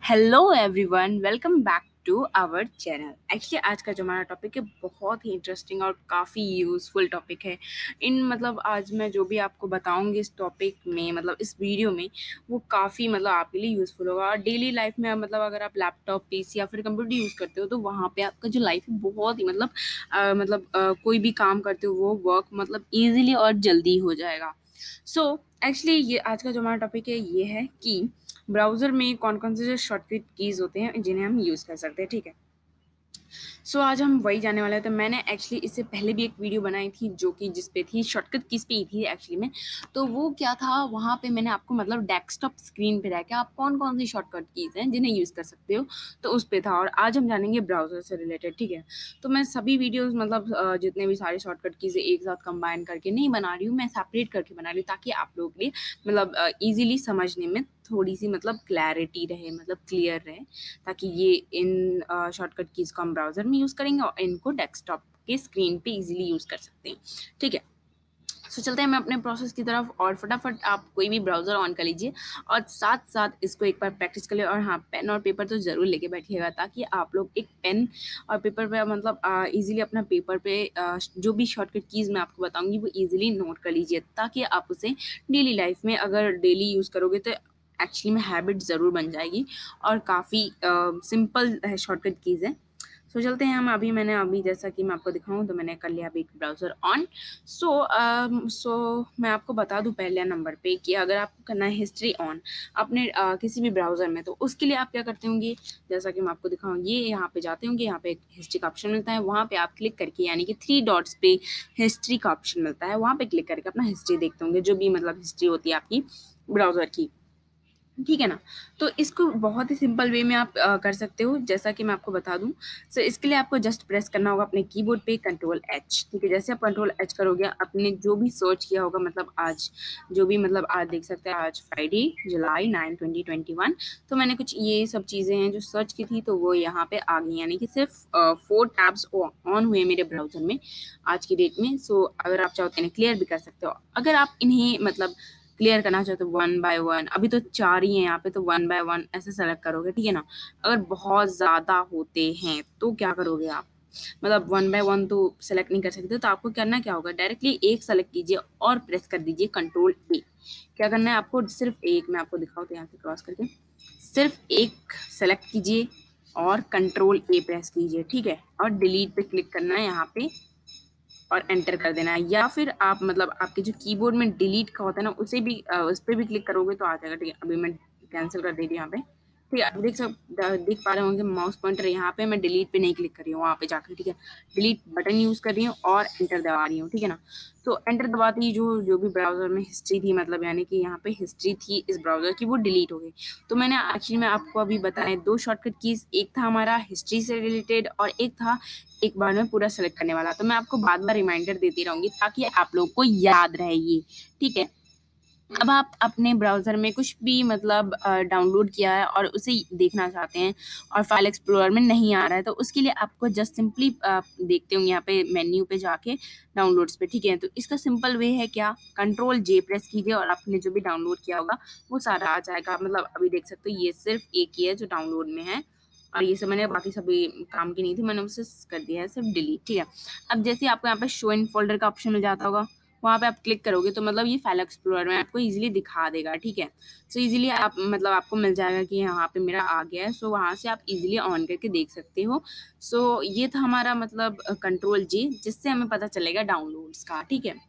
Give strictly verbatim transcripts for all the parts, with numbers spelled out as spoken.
Hello everyone, welcome back to our channel. Actually आज का जो हमारा टॉपिक है बहुत ही इंटरेस्टिंग और काफ़ी यूज़फुल टॉपिक है। इन मतलब आज मैं जो भी आपको बताऊंगी इस टॉपिक में, मतलब इस वीडियो में, वो काफ़ी मतलब आपके लिए यूज़फुल होगा। और डेली लाइफ में मतलब अगर आप लैपटॉप, पीसी या फिर कंप्यूटर यूज़ करते हो तो वहाँ पे आपका जो लाइफ है बहुत ही मतलब अ, मतलब अ, कोई भी काम करते हो वो वर्क मतलब ईजिली और जल्दी हो जाएगा। सो एक्चुअली ये आज का जो हमारा टॉपिक है ये है कि ब्राउज़र में कौन-कौन से जो शॉर्टकट कीज़ होते हैं जिन्हें हम यूज़ कर सकते हैं, ठीक है? सो आज हम वही जानने वाले हैं। तो मैंने एक्चुअली इससे पहले भी एक वीडियो बनाई थी जो कि जिस पे थी शॉर्टकट कीज़ पे ही थी एक्चुअली में। तो वो क्या था, वहाँ पे मैंने आपको मतलब डेस्कटॉप स्क्रीन पे रह के आप कौन-कौन सी शॉर्टकट कीज़ हैं जिन्हें यूज़ कर सकते हो, तो उस पे था। और आज हम जानेंगे ब्राउज़र से रिलेटेड, ठीक है? तो मैं सभी वीडियोज़ मतलब अ, जितने भी सारे शॉर्टकट कीज़ एक साथ कंबाइन करके नहीं बना रही हूँ, मैं सेपरेट करके बना रही हूँ ताकि आप लोगों के लिए मतलब अ, ईज़िली समझने में थोड़ी-सी मतलब क्लैरिटी रहे, मतलब क्लियर रहे, ताकि ये इन अ, शॉर्टकट कीज़ को हम ब्राउज़र में यूज़ करेंगे और इनको डेस्कटॉप के स्क्रीन पे इजीली यूज़ कर सकते हैं, ठीक है? सो चलते हैं मैं अपने प्रोसेस की तरफ, और फटाफट आप कोई भी ब्राउज़र ऑन कर लीजिए और साथ-साथ इसको एक बार प्रैक्टिस कर लें। और हाँ, पेन और पेपर तो ज़रूर लेके बैठिएगा ताकि आप लोग एक पेन और पेपर पे मतलब अ, ईज़िली अपना पेपर पे अ, जो भी शॉर्टकट कीज़ मैं आपको बताऊँगी वो ईज़िली नोट कर लीजिए, ताकि आप उसे डेली लाइफ़ में अगर डेली यूज़ करोगे तो एक्चुअली में हैबिट ज़रूर बन जाएगी और काफ़ी अ, सिंपल है शॉर्टकट कीज़ है। सो चलते हैं हम। अभी मैंने अभी जैसा कि मैं आपको दिखाऊँ तो मैंने कर लिया अभी एक ब्राउज़र ऑन। सो अम, सो मैं आपको बता दूँ पहले नंबर पे कि अगर आपको करना है हिस्ट्री ऑन अपने अ, किसी भी ब्राउज़र में, तो उसके लिए आप क्या करते होंगे, जैसा कि मैं आपको दिखाऊँ, ये यहाँ पे जाते होंगे, यहाँ पे एक हिस्ट्री का ऑप्शन मिलता है, वहाँ पे आप क्लिक करके यानी कि थ्री डॉट्स पे हिस्ट्री का ऑप्शन मिलता है, वहाँ पे क्लिक करके अपना हिस्ट्री देखते होंगे, जो भी मतलब हिस्ट्री होती है आपकी ब्राउज़र की। ठीक है ना? तो इसको बहुत ही सिंपल वे में आप अ, कर सकते हो, जैसा कि मैं आपको बता दूँ। सो इसके लिए आपको जस्ट प्रेस करना होगा अपने कीबोर्ड पे कंट्रोल एच, ठीक है? जैसे आप कंट्रोल एच करोगे, आपने जो भी सर्च किया होगा, मतलब आज जो भी मतलब आज देख सकते हैं, आज Friday July nine twenty twenty one, तो मैंने कुछ ये सब चीज़ें हैं जो सर्च की थी, तो वो यहाँ पे आ गई, यानी कि सिर्फ अ, फोर टैब्स ऑ ऑन हुए मेरे ब्राउज़र में आज की डेट में। सो अगर आप चाहो तो इन्हें क्लियर भी कर सकते हो। अगर आप इन्हें मतलब क्लियर करना चाहते हो वन बाय वन, अभी तो चार ही हैं यहाँ पे, तो वन बाय वन ऐसे सेलेक्ट करोगे, ठीक है ना? अगर बहुत ज़्यादा होते हैं तो क्या करोगे आप, मतलब वन बाय वन तो सेलेक्ट नहीं कर सकते, तो आपको करना क्या होगा, डायरेक्टली एक सेलेक्ट कीजिए और प्रेस कर दीजिए कंट्रोल ए। क्या करना है आपको, सिर्फ एक, मैं आपको दिखाऊँ तो यहाँ से क्रॉस करके सिर्फ एक सेलेक्ट कीजिए और कंट्रोल ए प्रेस कीजिए, ठीक है? और डिलीट पे क्लिक करना है यहाँ पे और एंटर कर देना है, या फिर आप मतलब आपके जो कीबोर्ड में डिलीट का होता है ना, उसे भी अ, उस पे भी क्लिक करोगे तो आ जाएगा, ठीक है? अभी मैं कैंसिल कर दे रही हूँ यहाँ पे, ठीक है? देख सक देख पा रहे होंगे माउस पॉइंटर यहाँ पे, मैं डिलीट पे नहीं क्लिक कर रही हूँ, वहाँ पे जाकर, ठीक है? डिलीट बटन यूज़ कर रही हूँ और एंटर दबा रही हूँ, ठीक है ना? तो एंटर दबाते ही जो जो भी ब्राउज़र में हिस्ट्री थी, मतलब यानी कि यहाँ पे हिस्ट्री थी इस ब्राउज़र की, वो डिलीट हो गई। तो मैंने एक्चुअली में आपको अभी बताए दो शॉर्टकट कीज़, एक था हमारा हिस्ट्री से रिलेटेड और एक था एक बार में पूरा सेलेक्ट करने वाला। तो मैं आपको बार-बार रिमाइंडर देती रहूँगी ताकि आप लोग को याद रहे ये, ठीक है? अब आप अपने ब्राउज़र में कुछ भी मतलब अ, डाउनलोड किया है और उसे देखना चाहते हैं और फाइल एक्सप्लोरर में नहीं आ रहा है, तो उसके लिए आपको जस्ट सिंपली अ, देखते होंगे यहाँ पे मेन्यू पे जाके डाउनलोड्स पे, ठीक है? तो इसका सिंपल वे है क्या, कंट्रोल जे प्रेस कीजिए और आपने जो भी डाउनलोड किया होगा वो सारा आ जाएगा। मतलब अभी देख सकते हो ये सिर्फ एक ही है जो डाउनलोड में है, और ये सब मैंने बाकी सभी काम की नहीं थी, मैंने उसे कर दिया है सिर्फ डिलीट, ठीक है? अब जैसे आपको यहाँ पे शो इन फ़ोल्डर का ऑप्शन मिल जाता होगा, वहाँ पे आप क्लिक करोगे तो मतलब ये फाइल एक्सप्लोरर में आपको ईज़िली दिखा देगा, ठीक है? सो ईज़िली आप मतलब आपको मिल जाएगा कि यहाँ पे मेरा आ गया है, सो वहाँ से आप ईज़िली ऑन करके देख सकते हो। सो ये था हमारा मतलब अ, कंट्रोल जी, जिससे हमें पता चलेगा डाउनलोड्स का, ठीक है?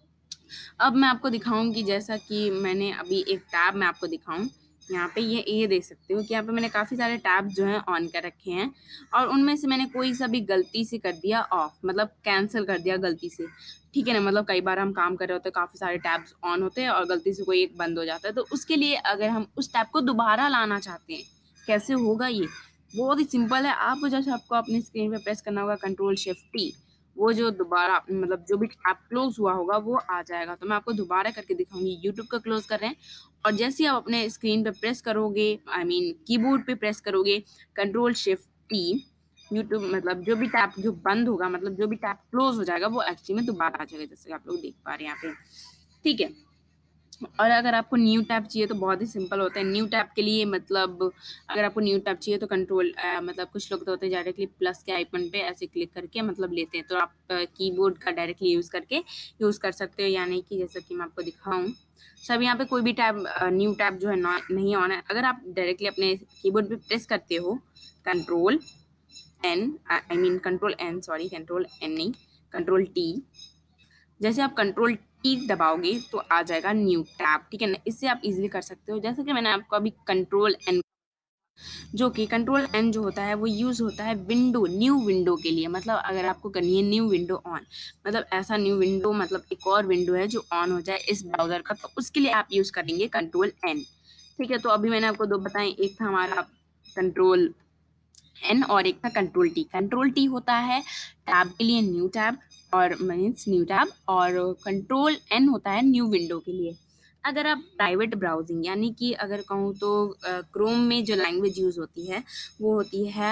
अब मैं आपको दिखाऊँगी, जैसा कि मैंने अभी एक टैब मैं आपको दिखाऊँ, यहाँ पे ये ये देख सकते हो कि यहाँ पे मैंने काफ़ी सारे टैब जो हैं ऑन कर रखे हैं, और उनमें से मैंने कोई सा भी गलती से कर दिया ऑफ, मतलब कैंसिल कर दिया गलती से, ठीक है ना? मतलब कई बार हम काम कर रहे होते हैं, काफ़ी सारे टैब्स ऑन होते हैं और गलती से कोई एक बंद हो जाता है, तो उसके लिए अगर हम उस टैब को दोबारा लाना चाहते हैं, कैसे होगा ये? बहुत ही सिंपल है, आपको जस्ट आपको अपनी स्क्रीन पे प्रेस करना होगा कंट्रोल शिफ्ट टी, वो जो दोबारा मतलब जो भी ऐप क्लोज़ हुआ होगा वो आ जाएगा। तो मैं आपको दोबारा करके दिखाऊँगी, यूट्यूब को क्लोज़ कर रहे हैं और जैसे ही आप अपने स्क्रीन पे प्रेस करोगे, आई मीन कीबोर्ड पे प्रेस करोगे कंट्रोल शिफ्ट टी, यूट्यूब मतलब जो भी टैब जो बंद होगा, मतलब जो भी टैब क्लोज़ हो जाएगा वो एक्चुअली में दोबारा आ जाएगा, जैसे आप लोग देख पा रहे हैं यहाँ पे, ठीक है? और अगर आपको न्यू टैब चाहिए तो बहुत ही सिंपल होता है। न्यू टैब के लिए मतलब अगर आपको न्यू टैब चाहिए तो कंट्रोल अ, मतलब कुछ लोग तो होते हैं डायरेक्टली प्लस के आइकन पे ऐसे क्लिक करके मतलब लेते हैं, तो आप कीबोर्ड का डायरेक्टली यूज़ करके यूज़ कर सकते हो, यानी कि जैसा कि मैं आपको दिखाऊँ। सब यहाँ पे कोई भी टैब अ, न्यू टैब जो है ना नहीं ऑन है। अगर आप डायरेक्टली अपने कीबोर्ड पे प्रेस करते हो control N, I mean control N, sorry control N नहीं, कंट्रोल टी, जैसे आप कंट्रोल टी दबाओगे तो आ जाएगा न्यू टैब, ठीक है ना। इससे आप इजीली कर सकते हो, जैसे कि मैंने आपको अभी कंट्रोल एन, जो कि कंट्रोल एन जो होता है वो यूज़ होता है विंडो, न्यू विंडो के लिए। मतलब अगर आपको करनी है न्यू विंडो ऑन, मतलब ऐसा न्यू विंडो, मतलब एक और विंडो है जो ऑन हो जाए इस ब्राउज़र का, तो उसके लिए आप यूज़ करेंगे कंट्रोल एन, ठीक है। तो अभी मैंने आपको दो बताए, एक था हमारा कंट्रोल एन और एक था कंट्रोल टी। कंट्रोल टी होता है टैब के लिए, न्यू टैब और मीन्स न्यू टैब, और कंट्रोल एन होता है न्यू विंडो के लिए। अगर आप प्राइवेट ब्राउजिंग, यानी कि अगर कहूँ तो क्रोम में जो लैंग्वेज यूज़ होती है वो होती है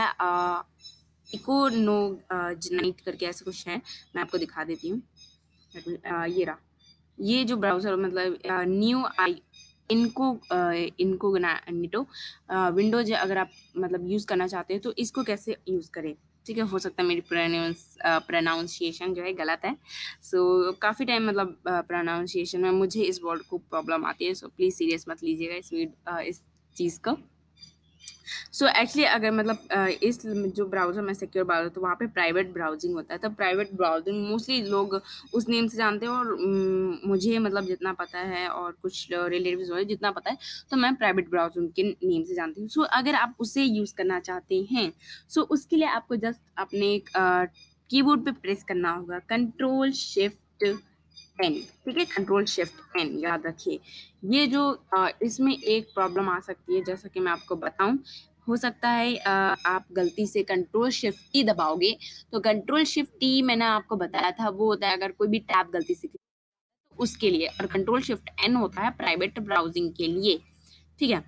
इको नो जनाइट करके ऐसा कुछ है, मैं आपको दिखा देती हूँ। अ, ये रहा, ये जो ब्राउज़र मतलब न्यू आई इनको अ, इनको निटो विंडोज अगर आप मतलब यूज़ करना चाहते हैं तो इसको कैसे यूज़ करें, ठीक है। हो सकता है मेरी प्रोनाउंस प्रोनाउंसिएशन जो है गलत है, सो काफ़ी टाइम मतलब प्रोनाउंसिएशन में मुझे इस वर्ड को प्रॉब्लम आती है, सो प्लीज़ सीरियस मत लीजिएगा इस वीड अ, इस चीज़ को। सो एक्चुअली अगर मतलब अ, इस जो ब्राउज़र में सिक्योर ब्राउज़र, तो वहाँ पे प्राइवेट ब्राउजिंग होता है, तो प्राइवेट ब्राउजिंग मोस्टली लोग उस नेम से जानते हैं, और उम, मुझे मतलब जितना पता है और कुछ रिलेटिव्स हो जितना पता है, तो मैं प्राइवेट ब्राउजिंग के नेम से जानती हूँ। सो अगर आप उसे यूज़ करना चाहते हैं, सो उसके लिए आपको जस्ट अपने अ, कीबोर्ड पे प्रेस करना होगा कंट्रोल शिफ्ट एन, ठीक है, कंट्रोल शिफ्ट एन, याद रखिए। ये जो अ, इसमें एक प्रॉब्लम आ सकती है, जैसा कि मैं आपको बताऊं, हो सकता है अ, आप गलती से कंट्रोल शिफ्ट टी दबाओगे, तो कंट्रोल शिफ्ट टी मैंने आपको बताया था वो होता है अगर कोई भी टैब गलती से, तो उसके लिए, और कंट्रोल शिफ्ट एन होता है प्राइवेट ब्राउजिंग के लिए, ठीक है।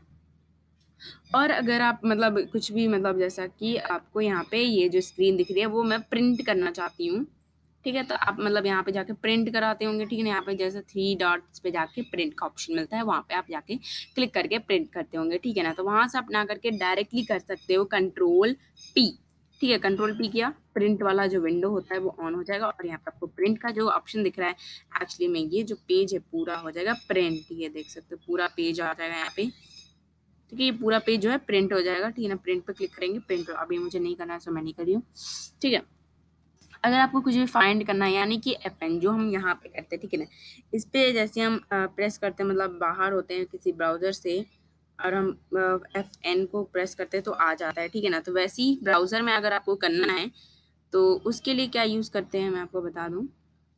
और अगर आप मतलब कुछ भी मतलब जैसा कि आपको यहाँ पे ये जो स्क्रीन दिख रही है वो मैं प्रिंट करना चाहती हूँ, ठीक है, तो आप मतलब यहाँ पे जाके प्रिंट कराते होंगे, ठीक है ना। यहाँ पे जैसे थ्री डॉट्स पे जाके प्रिंट का ऑप्शन मिलता है, वहाँ पे आप जाके क्लिक करके प्रिंट करते होंगे, ठीक है ना। तो वहाँ से आप ना करके डायरेक्टली कर सकते हो कंट्रोल पी, ठीक है। कंट्रोल पी किया, प्रिंट वाला जो विंडो होता है वो ऑन हो जाएगा, और यहाँ पे आपको प्रिंट का जो ऑप्शन दिख रहा है, एक्चुअली में ये जो पेज है पूरा हो जाएगा प्रिंट, ये देख सकते हो पूरा पेज आ जाएगा यहाँ पे, ठीक है। ये पूरा पेज जो है प्रिंट हो जाएगा, ठीक है ना। प्रिंट पे क्लिक करेंगे, प्रिंट, अभी मुझे नहीं करना है सो मैं नहीं करी हूँ, ठीक है। अगर आपको कुछ भी फाइंड करना है, यानी कि एफएन जो हम यहाँ पे करते हैं, ठीक है ना, इस पे जैसे हम प्रेस करते हैं, मतलब बाहर होते हैं किसी ब्राउजर से और हम एफ एन को प्रेस करते हैं तो आ जाता है, ठीक है ना। तो वैसे ही ब्राउजर में अगर आपको करना है तो उसके लिए क्या यूज़ करते हैं मैं आपको बता दूँ।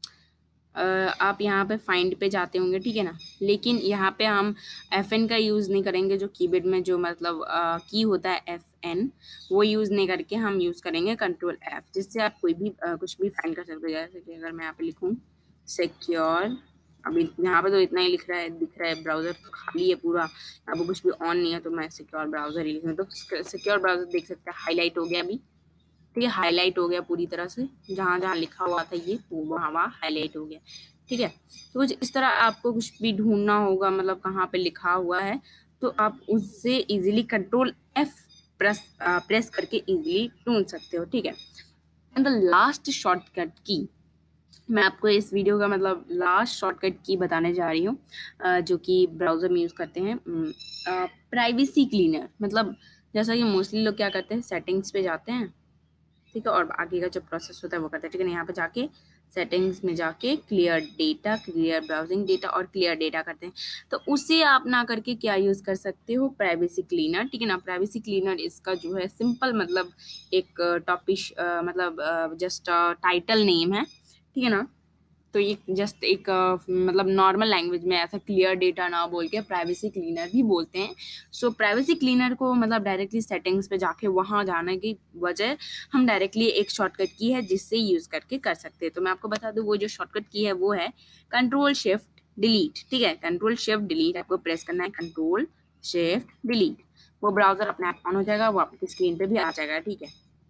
अ, आप यहाँ पे फाइंड पे जाते होंगे, ठीक है ना, लेकिन यहाँ पे हम एफ एन का यूज़ नहीं करेंगे, जो कीबोर्ड में जो मतलब की होता है एफ एन, वो यूज़ नहीं करके हम यूज़ करेंगे कंट्रोल एफ, जिससे आप कोई भी अ, कुछ भी फाइंड कर सकते हो। जैसे कि अगर मैं यहाँ पे लिखूँ सिक्योर, अभी यहाँ पे तो इतना ही लिख रहा है, दिख रहा है ब्राउज़र तो खाली है पूरा, अब कुछ भी ऑन नहीं है, तो मैं सिक्योर ब्राउज़र ही लिखूँ, तो सिक्योर ब्राउज़र देख सकते हैं हाईलाइट हो गया अभी, ठीक है, हाईलाइट हो गया पूरी तरह से, जहाँ जहाँ लिखा हुआ था ये वहाँ वहाँ हाईलाइट हो गया, ठीक है। तो कुछ इस तरह आपको कुछ भी ढूंढना होगा, मतलब कहाँ पे लिखा हुआ है, तो आप उससे easily control F press press करके इजीली ढूंढ सकते हो, ठीक है। एंड द लास्ट शॉर्टकट की मैं आपको इस वीडियो का मतलब लास्ट शॉर्टकट की बताने जा रही हूँ, अ, जो कि ब्राउज़र में यूज़ करते हैं, प्राइवेसी क्लीनर। मतलब जैसा कि मोस्टली लोग क्या करते हैं, सेटिंग्स पे जाते हैं, ठीक है, और आगे का जो प्रोसेस होता है वो करते हैं, ठीक है ना। यहाँ पे जाके सेटिंग्स में जाके clear data, clear browsing data और क्लियर डेटा करते हैं, तो उसे आप ना करके क्या यूज़ कर सकते हो, प्राइवेसी क्लीनर, ठीक है ना। प्राइवेसी क्लीनर इसका जो है सिंपल मतलब एक टॉपिश मतलब जस्ट टाइटल नेम है, ठीक है ना। तो ये जस्ट एक अ, मतलब नॉर्मल लैंग्वेज में ऐसा क्लियर डेटा ना बोल के प्राइवेसी क्लीनर भी बोलते हैं। सो प्राइवेसी क्लीनर को मतलब डायरेक्टली सेटिंग्स पे जाके वहाँ जाने की बजाय हम डायरेक्टली एक शॉर्टकट की है जिससे यूज़ करके कर सकते हैं। तो मैं आपको बता दूँ वो जो शॉर्टकट की है वो है कंट्रोल शिफ्ट डिलीट, ठीक है। कंट्रोल शिफ्ट डिलीट आपको प्रेस करना है, कंट्रोल शिफ्ट डिलीट, वो ब्राउज़र अपने आप ऑन हो जाएगा, वो आपकी स्क्रीन पे भी आ जाएगा, ठीक है।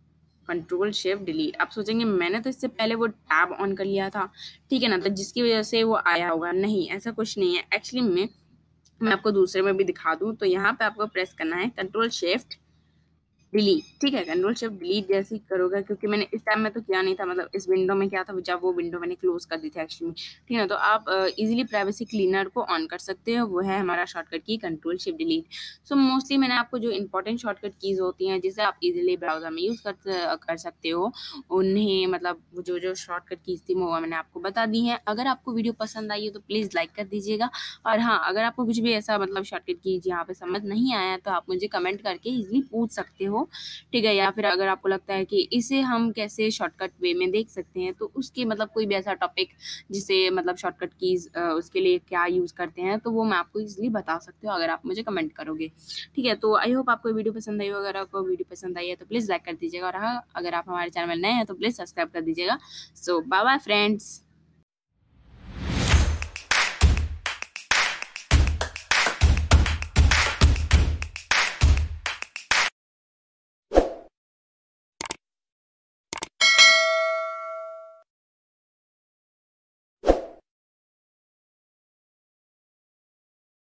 Control shift delete. आप सोचेंगे मैंने तो इससे पहले वो टैब ऑन कर लिया था, ठीक है ना, तो जिसकी वजह से वो आया होगा। नहीं, ऐसा कुछ नहीं है एक्चुअली में। मैं आपको दूसरे में भी दिखा दूं तो यहाँ पे आपको प्रेस करना है कंट्रोल शिफ्ट डिलीट, ठीक है। कंट्रोल शिफ्ट डिलीट जैसे ही करोगे, क्योंकि मैंने इस टाइम में तो किया नहीं था, मतलब इस विंडो में क्या था, जब वो विंडो मैंने क्लोज कर दी थी एक्चुअली, ठीक है ना। तो आप इजीली प्राइवेसी क्लीनर को ऑन कर सकते हो, वो है हमारा शॉर्टकट की control shift delete. So mostly मैंने आपको जो इंपॉर्टेंट शॉर्टकट कीज होती हैं जिसे आप इजीली ब्राउजर में यूज कर कर सकते हो, उन्हें मतलब वो जो जो शॉर्टकट कीज थी वो मैंने आपको बता दी है। अगर आपको वीडियो पसंद आई हो तो प्लीज लाइक कर दीजिएगा। और हाँ, अगर आपको कुछ भी ऐसा मतलब शॉर्टकट कीज यहाँ पे समझ नहीं आया तो आप मुझे कमेंट करके इजीली पूछ सकते हो, ठीक है। या फिर अगर आपको लगता है कि इसे हम कैसे शॉर्टकट वे में देख सकते हैं, तो उसकी मतलब कोई भी ऐसा टॉपिक जिसे मतलब शॉर्टकट कीज उसके लिए क्या यूज करते हैं, तो वो मैं आपको इजीली बता सकती हूँ अगर आप मुझे कमेंट करोगे, ठीक है। तो आई होप आपको वीडियो पसंद आई हो। अगर आपको वीडियो पसंद आई है तो प्लीज लाइक कर दीजिएगा, और हाँ, अगर आप हमारे चैनल में नए हैं तो प्लीज सब्सक्राइब कर दीजिएगा। So bye bye friends.